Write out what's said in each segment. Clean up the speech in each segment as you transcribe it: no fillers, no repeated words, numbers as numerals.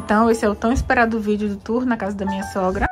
Então, esse é o tão esperado vídeo do tour na casa da minha sogra.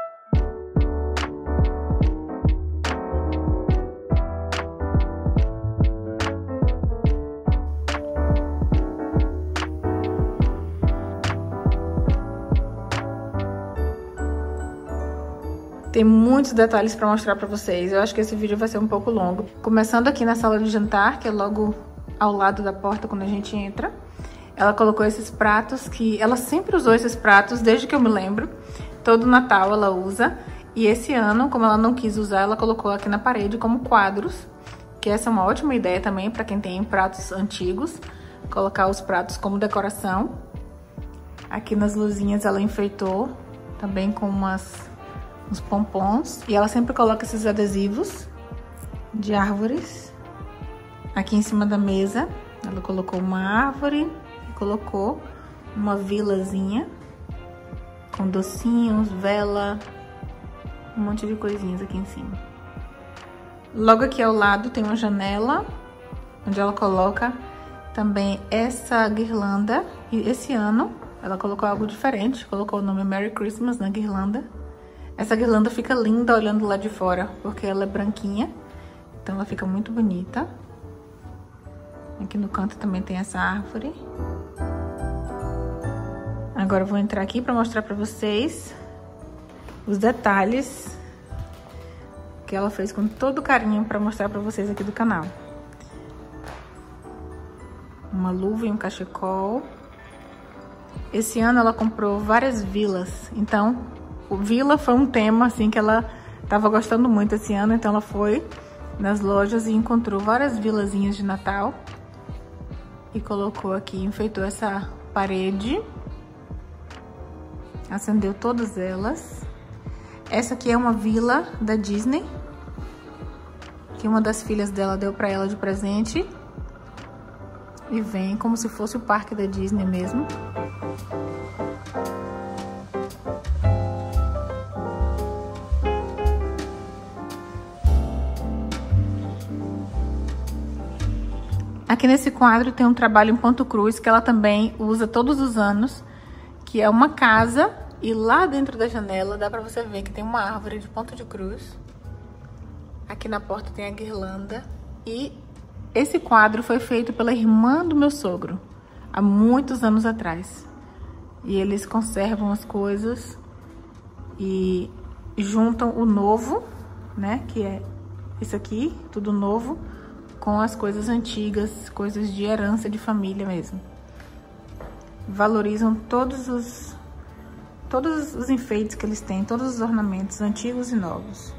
Tem muitos detalhes para mostrar para vocês. Eu acho que esse vídeo vai ser um pouco longo. Começando aqui na sala de jantar, que é logo ao lado da porta quando a gente entra. Ela colocou esses pratos que... Ela sempre usou esses pratos, desde que eu me lembro. Todo Natal ela usa. E esse ano, como ela não quis usar, ela colocou aqui na parede como quadros. Que essa é uma ótima ideia também para quem tem pratos antigos. Colocar os pratos como decoração. Aqui nas luzinhas ela enfeitou também com uns pompons. E ela sempre coloca esses adesivos de árvores. Aqui em cima da mesa, ela colocou uma árvore e colocou uma vilazinha com docinhos, vela, um monte de coisinhas aqui em cima. Logo aqui ao lado tem uma janela, onde ela coloca também essa guirlanda. E esse ano ela colocou algo diferente, colocou o nome Merry Christmas na guirlanda. Essa guirlanda fica linda olhando lá de fora, porque ela é branquinha, então ela fica muito bonita. Aqui no canto também tem essa árvore. Agora eu vou entrar aqui para mostrar para vocês os detalhes que ela fez com todo carinho para mostrar para vocês aqui do canal. Uma luva e um cachecol. Esse ano ela comprou várias vilas, então o vila foi um tema assim que ela estava gostando muito esse ano, então ela foi nas lojas e encontrou várias vilazinhas de Natal e colocou aqui, enfeitou essa parede, acendeu todas elas. Essa aqui é uma vila da Disney, que uma das filhas dela deu para ela de presente, e vem como se fosse o parque da Disney mesmo. Aqui nesse quadro tem um trabalho em ponto cruz que ela também usa todos os anos, que é uma casa, e lá dentro da janela dá pra você ver que tem uma árvore de ponto de cruz. Aqui na porta tem a guirlanda, e esse quadro foi feito pela irmã do meu sogro, há muitos anos atrás. E eles conservam as coisas e juntam o novo, né, que é isso aqui, tudo novo, com as coisas antigas, coisas de herança de família mesmo. Valorizam todos os enfeites que eles têm, todos os ornamentos antigos e novos.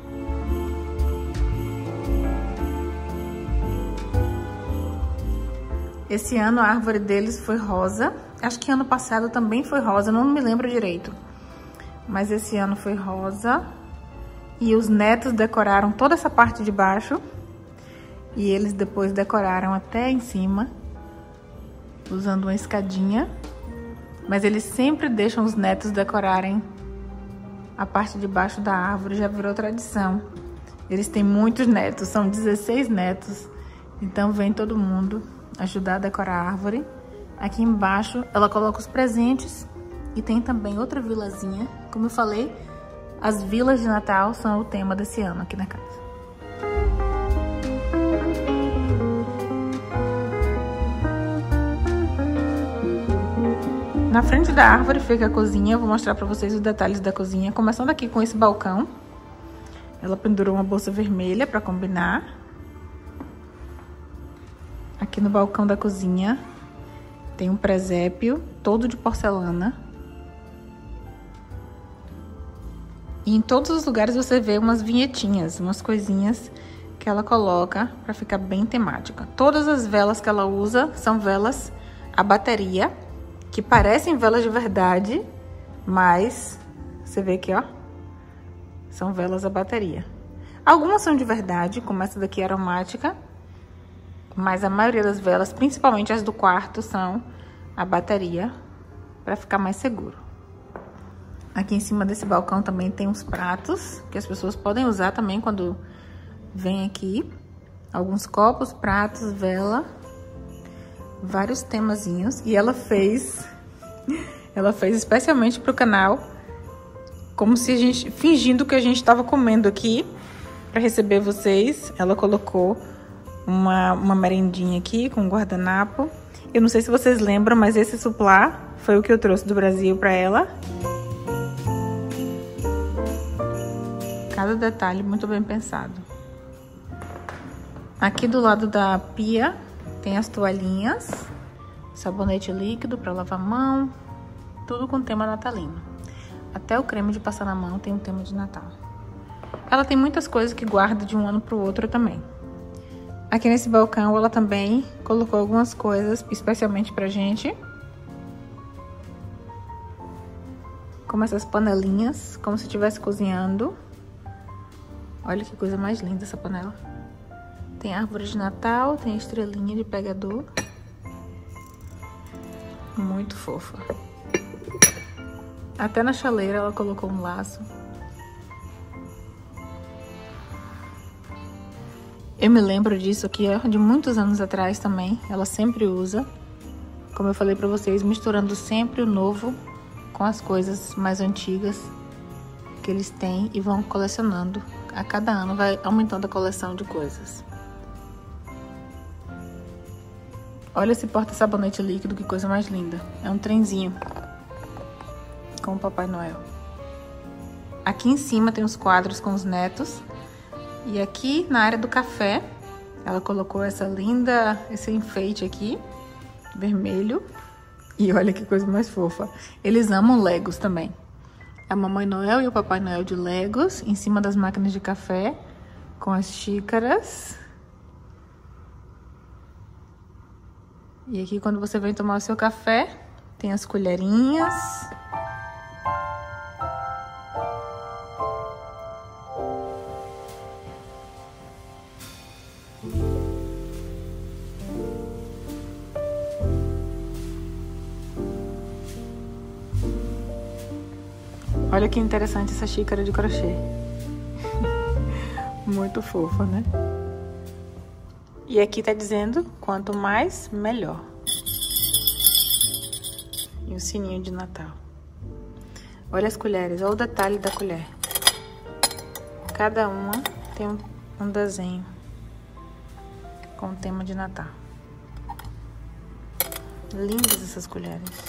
Esse ano a árvore deles foi rosa. Acho que ano passado também foi rosa, não me lembro direito. Mas esse ano foi rosa. E os netos decoraram toda essa parte de baixo. E eles depois decoraram até em cima, usando uma escadinha. Mas eles sempre deixam os netos decorarem a parte de baixo da árvore, já virou tradição. Eles têm muitos netos, são 16 netos. Então vem todo mundo ajudar a decorar a árvore. Aqui embaixo ela coloca os presentes e tem também outra vilazinha. Como eu falei, as vilas de Natal são o tema desse ano aqui na casa. Na frente da árvore fica a cozinha. Eu vou mostrar pra vocês os detalhes da cozinha. Começando aqui com esse balcão. Ela pendurou uma bolsa vermelha pra combinar. Aqui no balcão da cozinha tem um presépio todo de porcelana. E em todos os lugares você vê umas vinhetinhas, umas coisinhas que ela coloca pra ficar bem temática. Todas as velas que ela usa são velas a bateria, que parecem velas de verdade, mas você vê aqui, ó, são velas a bateria. Algumas são de verdade, como essa daqui aromática, mas a maioria das velas, principalmente as do quarto, são a bateria, para ficar mais seguro. Aqui em cima desse balcão também tem uns pratos, que as pessoas podem usar também quando vem aqui. Alguns copos, pratos, vela, vários temazinhos. E ela fez Ela fez especialmente pro canal, como se a gente, fingindo que a gente estava comendo aqui para receber vocês. Ela colocou uma merendinha aqui com guardanapo. Eu não sei se vocês lembram, mas esse suplá foi o que eu trouxe do Brasil para ela. Cada detalhe muito bem pensado. Aqui do lado da pia tem as toalhinhas, sabonete líquido para lavar a mão, tudo com tema natalino. Até o creme de passar na mão tem um tema de Natal. Ela tem muitas coisas que guarda de um ano para o outro também. Aqui nesse balcão ela também colocou algumas coisas especialmente pra gente. Como essas panelinhas, como se estivesse cozinhando. Olha que coisa mais linda essa panela. Tem árvore de Natal, tem estrelinha de pegador. Muito fofa. Até na chaleira ela colocou um laço. Eu me lembro disso aqui, ó, de muitos anos atrás também. Ela sempre usa. Como eu falei pra vocês, misturando sempre o novo com as coisas mais antigas que eles têm e vão colecionando. A cada ano vai aumentando a coleção de coisas. Olha esse porta-sabonete líquido, que coisa mais linda. É um trenzinho com o Papai Noel. Aqui em cima tem os quadros com os netos. E aqui na área do café, ela colocou esse enfeite aqui, vermelho. E olha que coisa mais fofa. Eles amam Legos também. A Mamãe Noel e o Papai Noel de Legos em cima das máquinas de café, com as xícaras. E aqui quando você vem tomar o seu café, tem as colherinhas. Olha que interessante essa xícara de crochê. Muito fofa, né? E aqui tá dizendo, quanto mais, melhor. E o sininho de Natal. Olha as colheres, olha o detalhe da colher. Cada uma tem um desenho com o tema de Natal. Lindas essas colheres.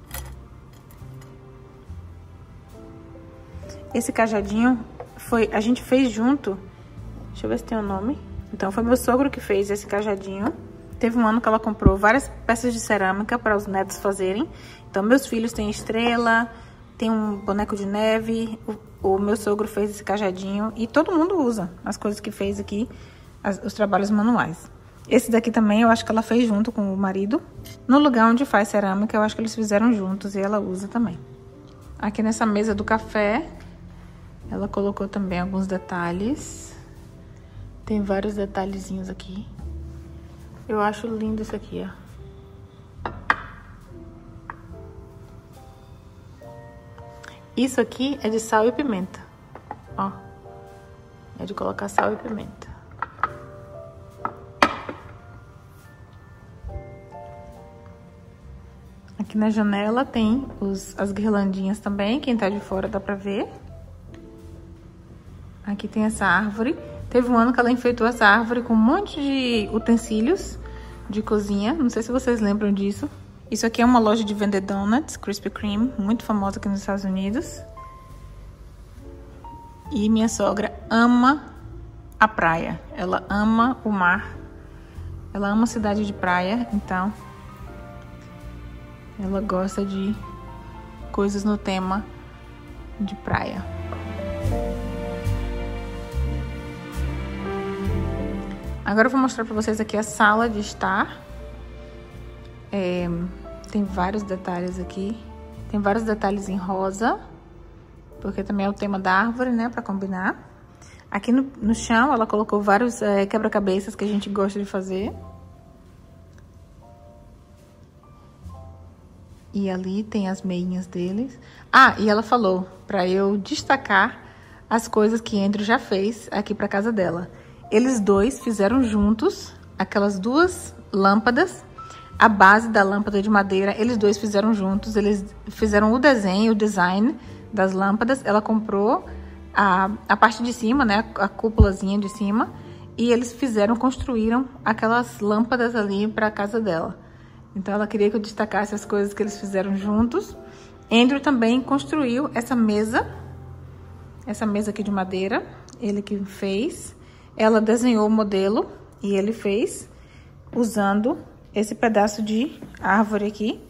Esse cajadinho a gente fez junto. Deixa eu ver se tem um nome. Então foi meu sogro que fez esse cajadinho. Teve um ano que ela comprou várias peças de cerâmica para os netos fazerem. Então meus filhos têm estrela, tem um boneco de neve. O meu sogro fez esse cajadinho e todo mundo usa as coisas que fez aqui, os trabalhos manuais. Esse daqui também eu acho que ela fez junto com o marido. No lugar onde faz cerâmica eu acho que eles fizeram juntos e ela usa também. Aqui nessa mesa do café ela colocou também alguns detalhes. Tem vários detalhezinhos aqui. Eu acho lindo isso aqui, ó. Isso aqui é de sal e pimenta. Ó. É de colocar sal e pimenta. Aqui na janela tem as guirlandinhas também. Quem tá de fora dá pra ver. Aqui tem essa árvore. Teve um ano que ela enfeitou essa árvore com um monte de utensílios de cozinha. Não sei se vocês lembram disso. Isso aqui é uma loja de vender donuts, Krispy Kreme, muito famosa aqui nos Estados Unidos. E minha sogra ama a praia. Ela ama o mar. Ela ama a cidade de praia, então ela gosta de coisas no tema de praia. Agora eu vou mostrar pra vocês aqui a sala de estar. Tem vários detalhes aqui. Tem vários detalhes em rosa, porque também é o tema da árvore, né, pra combinar. Aqui no chão ela colocou vários quebra-cabeças que a gente gosta de fazer. E ali tem as meinhas deles. Ah, e ela falou pra eu destacar as coisas que Andrew já fez aqui pra casa dela. Eles dois fizeram juntos aquelas duas lâmpadas a base da lâmpada de madeira, eles dois fizeram juntos. Eles fizeram o desenho, o design das lâmpadas. Ela comprou a parte de cima, né, a cúpulazinha de cima, e eles construíram aquelas lâmpadas ali para a casa dela. Então ela queria que eu destacasse as coisas que eles fizeram juntos. Andrew também construiu essa mesa aqui de madeira, ele que fez. Ela desenhou o modelo e ele fez usando esse pedaço de árvore aqui.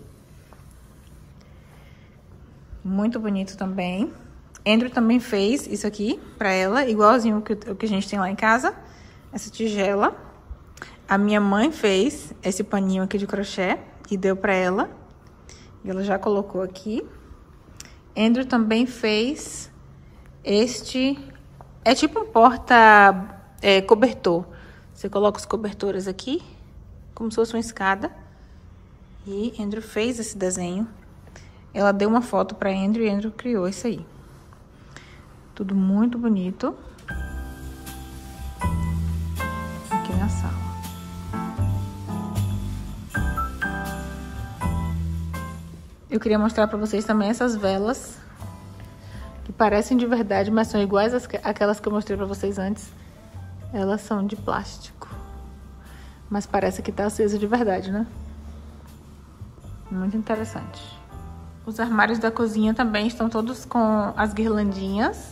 Muito bonito também. Andrew também fez isso aqui pra ela, igualzinho o que a gente tem lá em casa. Essa tigela. A minha mãe fez esse paninho aqui de crochê e deu pra ela. E ela já colocou aqui. Andrew também fez este... É tipo um porta-cobertor. Você coloca os cobertores aqui, como se fosse uma escada. E Andrew fez esse desenho. Ela deu uma foto pra Andrew e Andrew criou isso aí. Tudo muito bonito. Aqui na sala. Eu queria mostrar pra vocês também essas velas. Que parecem de verdade, mas são iguais àquelas que eu mostrei pra vocês antes. Elas são de plástico. Mas parece que tá acesa de verdade, né? Muito interessante. Os armários da cozinha também estão todos com as guirlandinhas.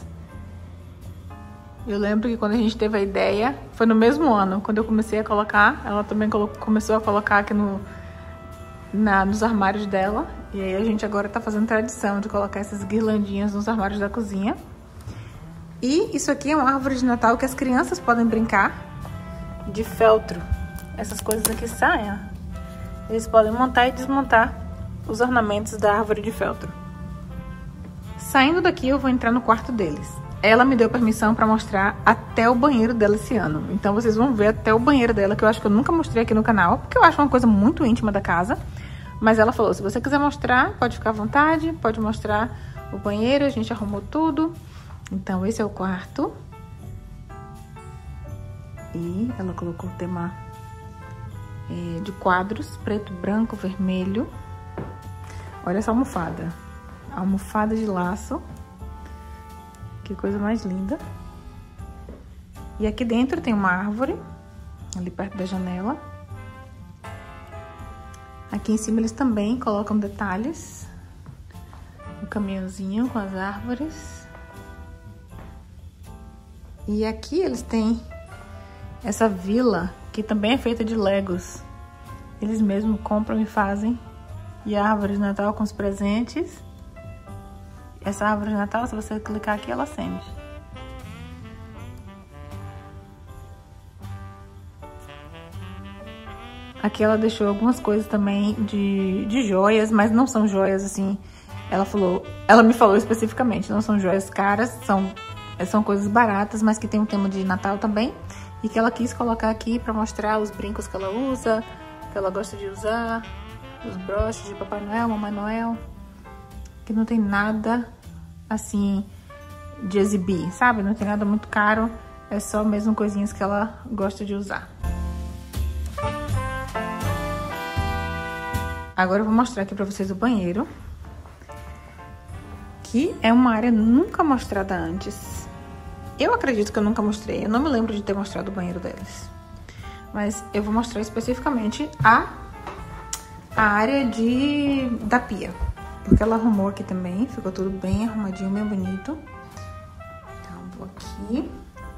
Eu lembro que quando a gente teve a ideia, foi no mesmo ano, quando eu comecei a colocar, ela também começou a colocar aqui nos armários dela. E aí a gente agora tá fazendo tradição de colocar essas guirlandinhas nos armários da cozinha. E isso aqui é uma árvore de Natal que as crianças podem brincar de feltro. Essas coisas aqui saem, ó. Eles podem montar e desmontar os ornamentos da árvore de feltro. Saindo daqui, eu vou entrar no quarto deles. Ela me deu permissão pra mostrar até o banheiro dela esse ano. Então vocês vão ver até o banheiro dela, que eu acho que eu nunca mostrei aqui no canal, porque eu acho uma coisa muito íntima da casa. Mas ela falou, se você quiser mostrar, pode ficar à vontade, pode mostrar o banheiro, a gente arrumou tudo. Então esse é o quarto. E ela colocou o tema de quadros, preto, branco, vermelho. Olha essa almofada. Almofada de laço. Que coisa mais linda. E aqui dentro tem uma árvore, ali perto da janela. Aqui em cima eles também colocam detalhes. O caminhãozinho com as árvores. E aqui eles têm essa vila, que também é feita de Legos. Eles mesmos compram e fazem. E a árvore de Natal com os presentes. Essa árvore de Natal, se você clicar aqui, ela acende. Aqui ela deixou algumas coisas também de joias, mas não são joias assim. Ela me falou especificamente, não são joias caras, são coisas baratas, mas que tem um tema de Natal também. E que ela quis colocar aqui pra mostrar os brincos que ela usa, que ela gosta de usar, os broches de Papai Noel, Mamãe Noel. Que não tem nada assim de exibir, sabe? Não tem nada muito caro, é só mesmo coisinhas que ela gosta de usar. Agora eu vou mostrar aqui pra vocês o banheiro, que é uma área nunca mostrada antes. Eu acredito que eu nunca mostrei, eu não me lembro de ter mostrado o banheiro deles. Mas eu vou mostrar especificamente a área da pia. Porque ela arrumou aqui também, ficou tudo bem arrumadinho, bem bonito. Então, vou aqui.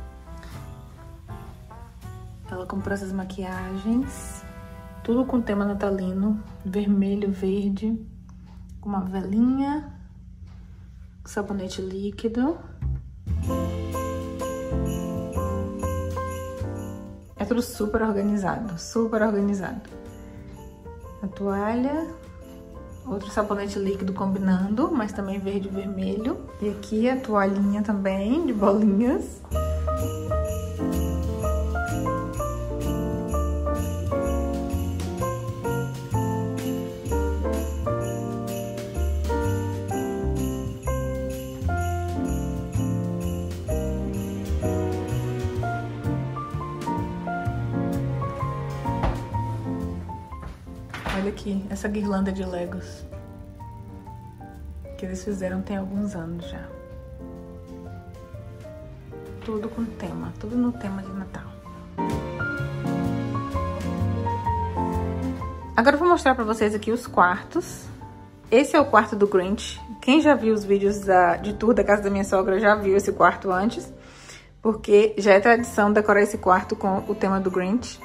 Ela comprou essas maquiagens, tudo com tema natalino, vermelho, verde, com uma velinha, sabonete líquido. É tudo super organizado, super organizado. A toalha, outro sabonete líquido combinando, mas também verde e vermelho. E aqui a toalhinha também, de bolinhas. aqui, essa guirlanda de Legos. Que eles fizeram tem alguns anos já. Tudo com tema, tudo no tema de Natal. Agora eu vou mostrar pra vocês aqui os quartos. Esse é o quarto do Grinch. Quem já viu os vídeos de tour da casa da minha sogra já viu esse quarto antes. Porque já é tradição decorar esse quarto com o tema do Grinch.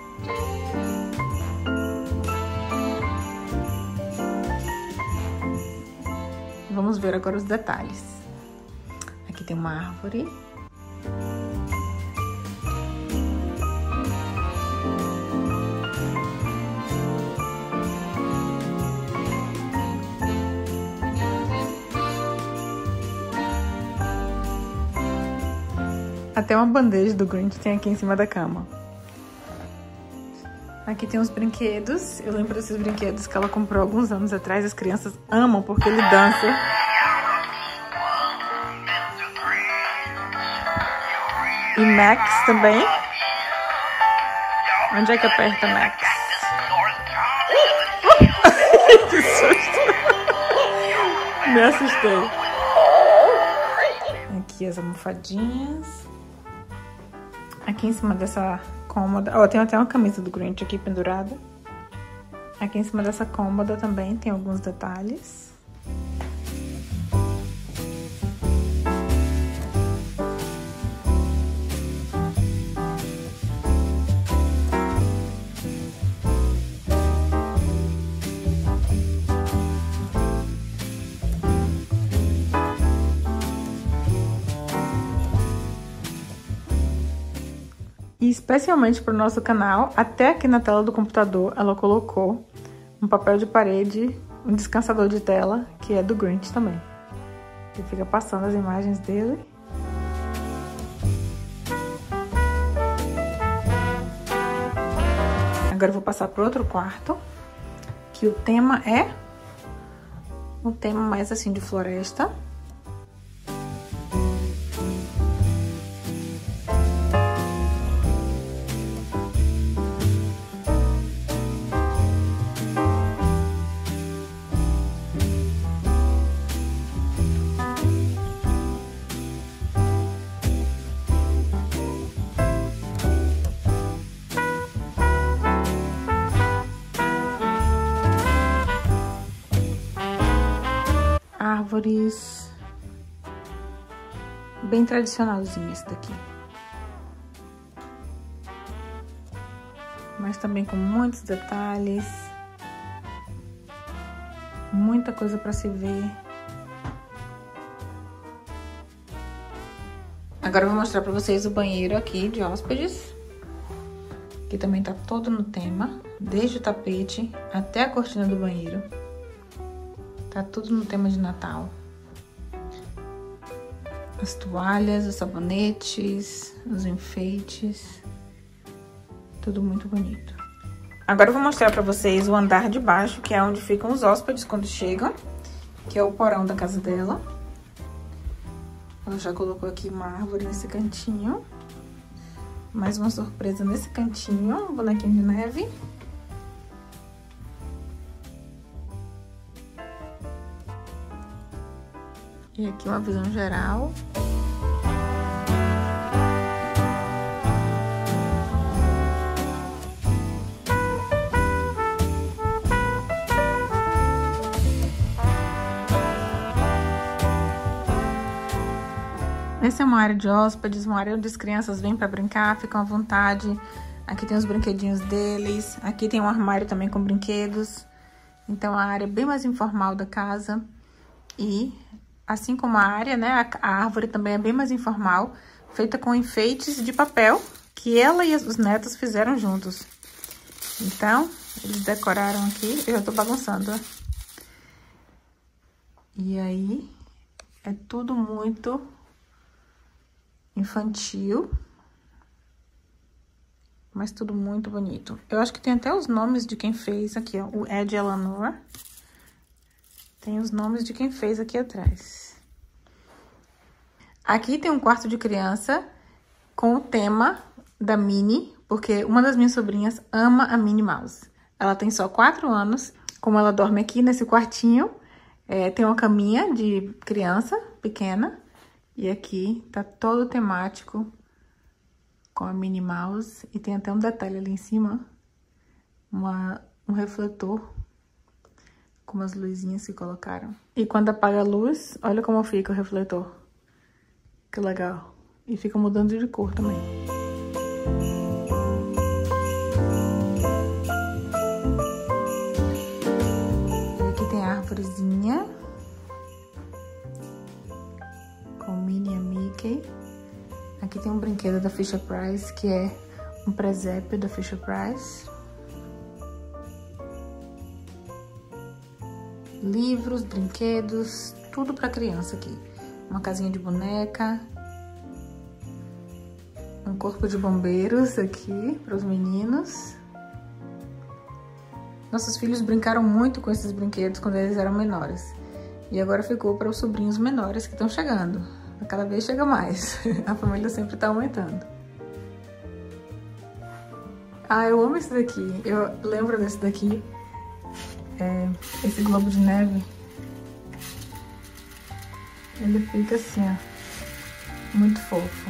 Vamos ver agora os detalhes. Aqui tem uma árvore. Até uma bandeja do Grinch tem aqui em cima da cama. Aqui tem uns brinquedos. Eu lembro desses brinquedos que ela comprou alguns anos atrás. As crianças amam porque ele dança. E Max também. Onde é que aperta Max? Que susto! Me assustei. Aqui as almofadinhas. Aqui em cima dessa cômoda... Ó, tem até uma camisa do Grinch aqui pendurada. Aqui em cima dessa cômoda também tem alguns detalhes. E especialmente para o nosso canal, até aqui na tela do computador, ela colocou um papel de parede, um descansador de tela, que é do Grinch também. Ele fica passando as imagens dele. Agora eu vou passar para outro quarto, que o tema é um tema mais assim de floresta. Árvores, bem tradicionalzinho esse daqui, mas também com muitos detalhes, muita coisa para se ver. Agora eu vou mostrar para vocês o banheiro aqui de hóspedes, que também tá todo no tema, desde o tapete até a cortina do banheiro. Tá tudo no tema de Natal. As toalhas, os sabonetes, os enfeites. Tudo muito bonito. Agora eu vou mostrar pra vocês o andar de baixo, que é onde ficam os hóspedes quando chegam. Que é o porão da casa dela. Ela já colocou aqui uma árvore nesse cantinho. Mais uma surpresa nesse cantinho, um bonequinho de neve. E aqui uma visão geral. Essa é uma área de hóspedes, uma área onde as crianças vêm para brincar, ficam à vontade. Aqui tem os brinquedinhos deles. Aqui tem um armário também com brinquedos. Então, a área é bem mais informal da casa. E... assim como a área, né, a árvore também é bem mais informal, feita com enfeites de papel que ela e os netos fizeram juntos. Então, eles decoraram aqui, eu já tô bagunçando. E aí, é tudo muito infantil, mas tudo muito bonito. Eu acho que tem até os nomes de quem fez aqui, ó, o Ed Eleanor. Tem os nomes de quem fez aqui atrás. Aqui tem um quarto de criança com o tema da Minnie, porque uma das minhas sobrinhas ama a Minnie Mouse. Ela tem só 4 anos, Como ela dorme aqui nesse quartinho, tem uma caminha de criança pequena. E aqui tá todo temático com a Minnie Mouse. E tem até um detalhe ali em cima, um refletor com umas luzinhas que colocaram. E quando apaga a luz, olha como fica o refletor. Que legal. E fica mudando de cor também. E aqui tem a árvorezinha com Minnie e Mickey. Aqui tem um brinquedo da Fisher-Price, que é um presépio da Fisher-Price. Livros, brinquedos, tudo pra criança aqui. Uma casinha de boneca. Um corpo de bombeiros aqui para os meninos. Nossos filhos brincaram muito com esses brinquedos quando eles eram menores. E agora ficou para os sobrinhos menores que estão chegando. Cada vez chega mais. A família sempre tá aumentando. Ah, eu amo esse daqui. Eu lembro desse daqui. Esse globo de neve. Ele fica assim, ó. Muito fofo.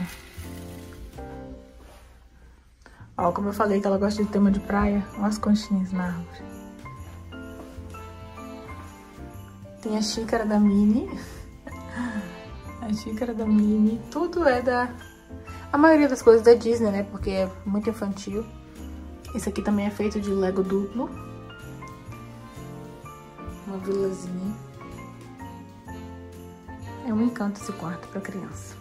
Ó, como eu falei que ela gosta de tema de praia. Olha as conchinhas na árvore. Tem a xícara da Minnie. A xícara da Minnie. Tudo é da... A maioria das coisas da Disney, né? Porque é muito infantil. Esse aqui também é feito de Lego duplo. Uma vilazinha. É um encanto esse quarto pra criança.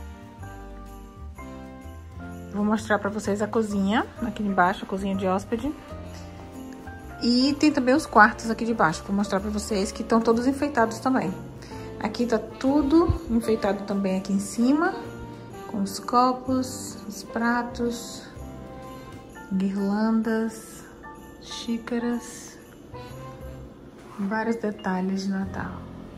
Vou mostrar pra vocês a cozinha, aqui embaixo, a cozinha de hóspede. E tem também os quartos aqui de baixo, vou mostrar pra vocês que estão todos enfeitados também. Aqui tá tudo enfeitado também aqui em cima, com os copos, os pratos, guirlandas, xícaras, vários detalhes de Natal.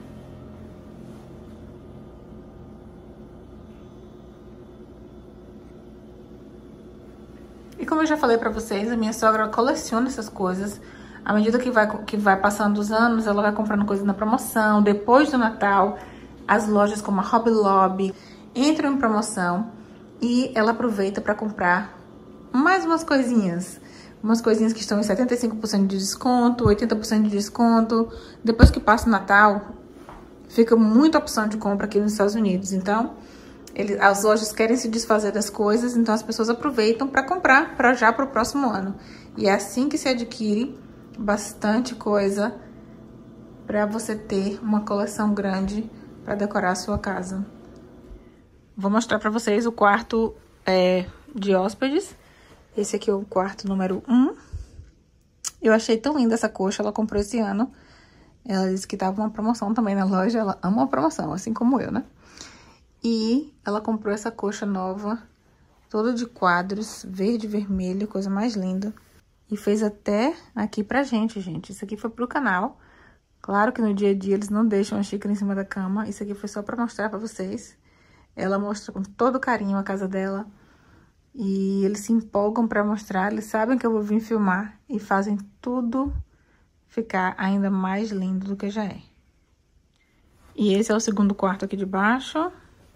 E como eu já falei pra vocês, a minha sogra coleciona essas coisas. À medida que vai passando os anos, ela vai comprando coisas na promoção. Depois do Natal, as lojas como a Hobby Lobby entram em promoção. E ela aproveita pra comprar mais umas coisinhas. Umas coisinhas que estão em 75% de desconto, 80% de desconto. Depois que passa o Natal, fica muita opção de compra aqui nos Estados Unidos. Então... as lojas querem se desfazer das coisas, então as pessoas aproveitam para comprar já para o próximo ano. E é assim que se adquire bastante coisa para você ter uma coleção grande para decorar a sua casa. Vou mostrar para vocês o quarto de hóspedes. Esse aqui é o quarto número 1. Eu achei tão linda essa coxa, ela comprou esse ano. Ela disse que tava uma promoção também na loja, ela ama uma promoção, assim como eu, né? E ela comprou essa coxa nova, toda de quadros, verde e vermelho, coisa mais linda. E fez até aqui pra gente. Isso aqui foi pro canal. Claro que no dia a dia eles não deixam a xícara em cima da cama. Isso aqui foi só pra mostrar pra vocês. Ela mostra com todo carinho a casa dela. E eles se empolgam pra mostrar. Eles sabem que eu vou vir filmar e fazem tudo ficar ainda mais lindo do que já é. E esse é o segundo quarto aqui de baixo.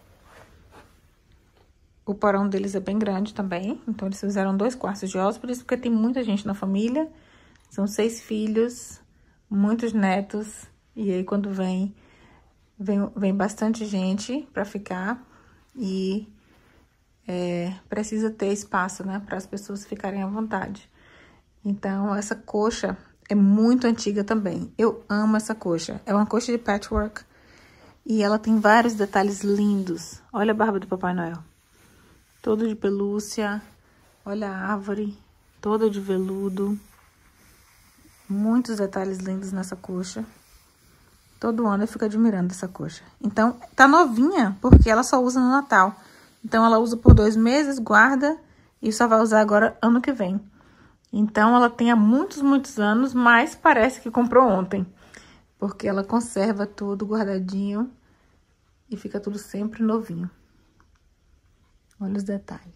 O porão deles é bem grande também, então eles fizeram 2 quartos de hóspedes, porque tem muita gente na família. São 6 filhos, muitos netos, e aí quando vem bastante gente pra ficar. E precisa ter espaço, né, para as pessoas ficarem à vontade. Então, essa coxa é muito antiga também. Eu amo essa coxa. É uma coxa de patchwork e ela tem vários detalhes lindos. Olha a barba do Papai Noel. Todo de pelúcia, olha a árvore, toda de veludo. Muitos detalhes lindos nessa coxa. Todo ano eu fico admirando essa coxa. Então, tá novinha, porque ela só usa no Natal. Então, ela usa por 2 meses, guarda e só vai usar agora ano que vem. Então, ela tem há muitos anos, mas parece que comprou ontem. Porque ela conserva tudo guardadinho e fica tudo sempre novinho. Olha os detalhes.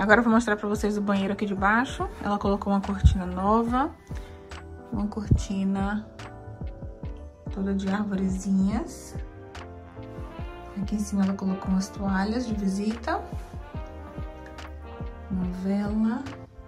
Agora eu vou mostrar pra vocês o banheiro aqui de baixo. Ela colocou uma cortina nova. Uma cortina toda de arvorezinhas. Aqui em cima ela colocou umas toalhas de visita. Uma vela.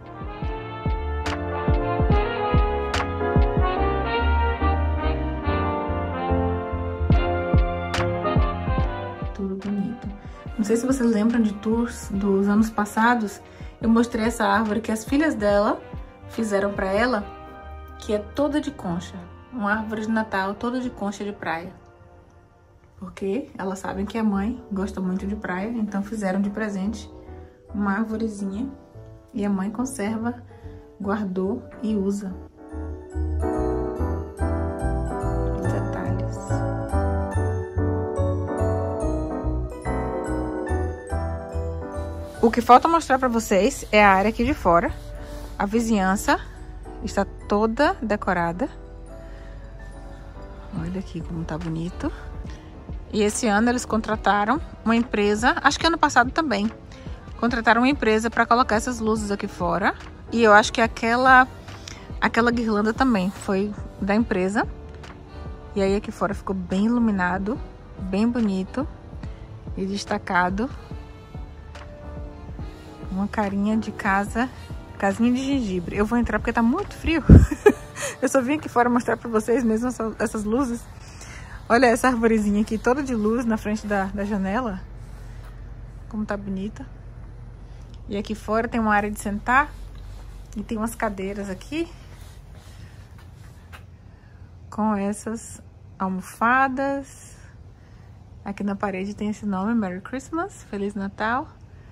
Tudo bonito. Não sei se vocês lembram de tours dos anos passados. Eu mostrei essa árvore que as filhas dela fizeram pra ela, que é toda de concha. Uma árvore de Natal toda de concha de praia. Porque elas sabem que a mãe gosta muito de praia, então fizeram de presente uma arvorezinha. E a mãe conserva, guardou e usa. Detalhes. O que falta mostrar pra vocês é a área aqui de fora. A vizinhança está toda decorada. Olha aqui como tá bonito. E esse ano eles contrataram uma empresa, acho que ano passado também, contrataram uma empresa para colocar essas luzes aqui fora. E eu acho que aquela guirlanda também foi da empresa. E aí aqui fora ficou bem iluminado, bem bonito e destacado. Uma carinha de casa, casinha de gengibre. Eu vou entrar porque tá muito frio. Eu só vim aqui fora mostrar pra vocês mesmo essas luzes. Olha essa arvorezinha aqui, toda de luz na frente da janela. Como tá bonita. E aqui fora tem uma área de sentar. E tem umas cadeiras aqui. Com essas almofadas. Aqui na parede tem esse nome, Merry Christmas, Feliz Natal.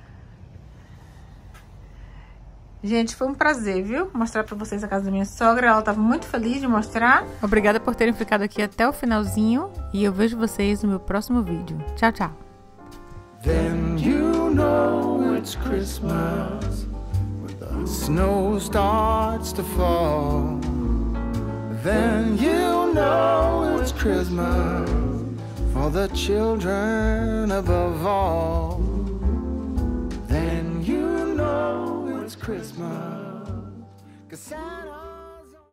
Gente, foi um prazer, viu? Mostrar pra vocês a casa da minha sogra. Ela tava muito feliz de mostrar. Obrigada por terem ficado aqui até o finalzinho. E eu vejo vocês no meu próximo vídeo. Tchau, tchau. Then you know it's Christmas. The snow starts to fall. Then you know it's Christmas. For the children above all. Then you know Christmas, 'cause Santa